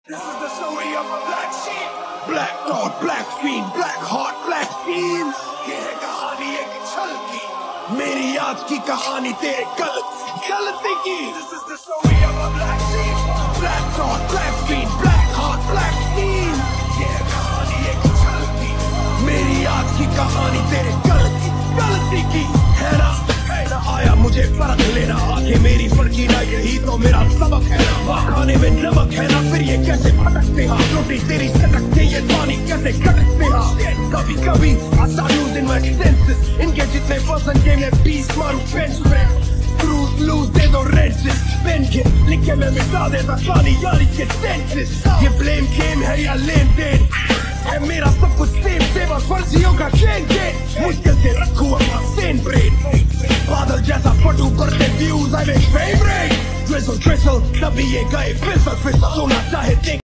This is the story of a black sheep, black thought, black fiend, black heart, black fiend. ये है कहानी एक छल की, मेरी आज की कहानी तेरे गलती की. This is the story of a black sheep, black thought, black fiend, black heart, black fiend. ये है कहानी एक छल की, मेरी आज की कहानी तेरे गलती की. है ना आया मुझे फर्क लेना, आगे मेरी फर्की ना, यही तो मेरा सबक है ना. खाने में नमक है ना, फिर ये कैसे भटकते हैं, रोटी तेरी सटकते, ये पानी कैसे खटकते हैं. कभी कभी I start losing my senses, इनके जितने पर्सन के मैं 20 मारू बेंच पे. Screws loose दे दो wrenches, पेन के लिखे मैं मिटा देता कहानी यारी के senses. ये blame game है या लेन देन है, मेरा सब कुछ सेम बस फर्जियों का चेन गेन. मुश्किल से रखूं अपना सेन ब्रेन, बादल जैसा फटू करते views I make favourite. Drizzle तभी ये गए फिसल सोना चाहे